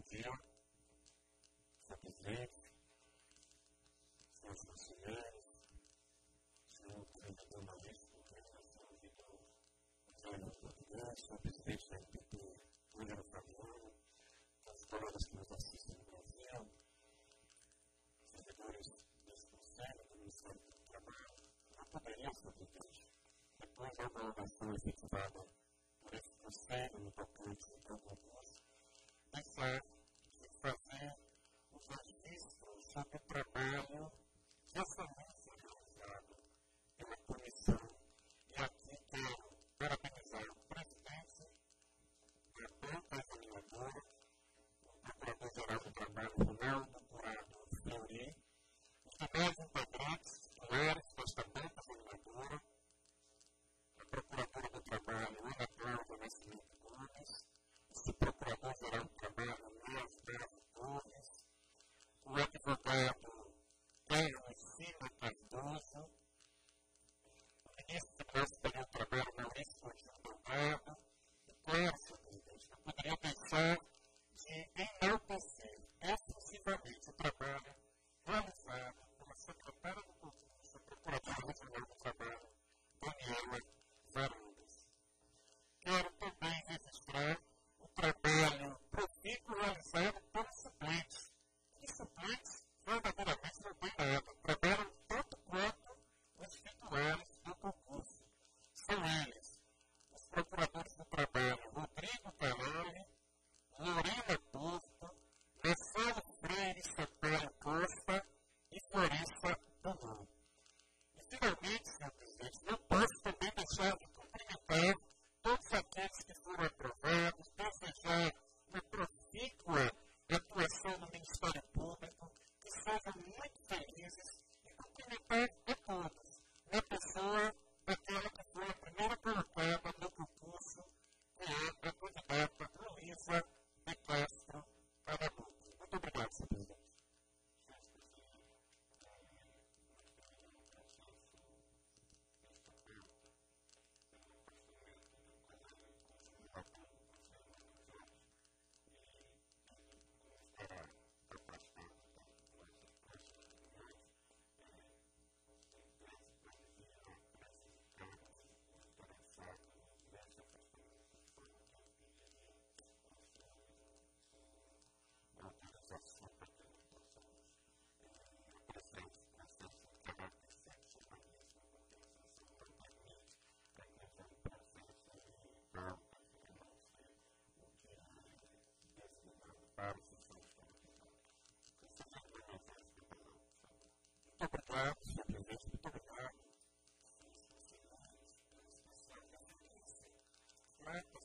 dia, senhor presidente, senhores conselheiros, senhor presidente Maurício, senhor Vitor Rodrigues, senhor presidente da MPP, William Fabiano, os colegas que nos assistem no Brasil, servidores desse conselho, do Ministério do Trabalho, não poderia, senhor presidente, depois da homologação efetivada por esse conselho no tocante ao concurso, deixar de fazer o registro sobre o trabalho que essa foi realizado pela comissão. E aqui quero parabenizar o presidente da banca examinadora, o procurador-geral do trabalho, Ronaldo Curado Fleury, os demais integrantes titulares desta banca examinadora, a procuradora do trabalho, Ana Cláudia Nascimento Gomes, o procurador-geral do trabalho, Nelson Torres, o advogado Carlos Silva Cardoso, o ministro do Ministério do Trabalho, Maurício Coutinho Delgado, e claro, senhor presidente, não poderia deixar de enaltecer exclusivamente o trabalho realizado pela secretária do concurso, a procuradora regional do trabalho, Daniela Varandas. Quero também registrar o trabalho profícuo realizado pelos suplentes. Os suplentes verdadeiramente não têm nada, trabalham tanto quanto os titulares do concurso. São eles, os procuradores do trabalho Rodrigo Calari, Lorena Porto, Marcelo Freire Sampaio Costa e Clarissa Dumont. E finalmente, senhor presidente, não posso também deixar de cumprimentar todos aqueles que foram aprovados, desejar uma profícua atuação no Ministério Público, que sejam muito felizes e cumprimentar a todos, na pessoa daquela que foi a primeira colocada no concurso, que é a candidata Luísa de Castro Araújo. Muito obrigado, senhor presidente. Muito obrigado, senhor presidente, muito obrigado.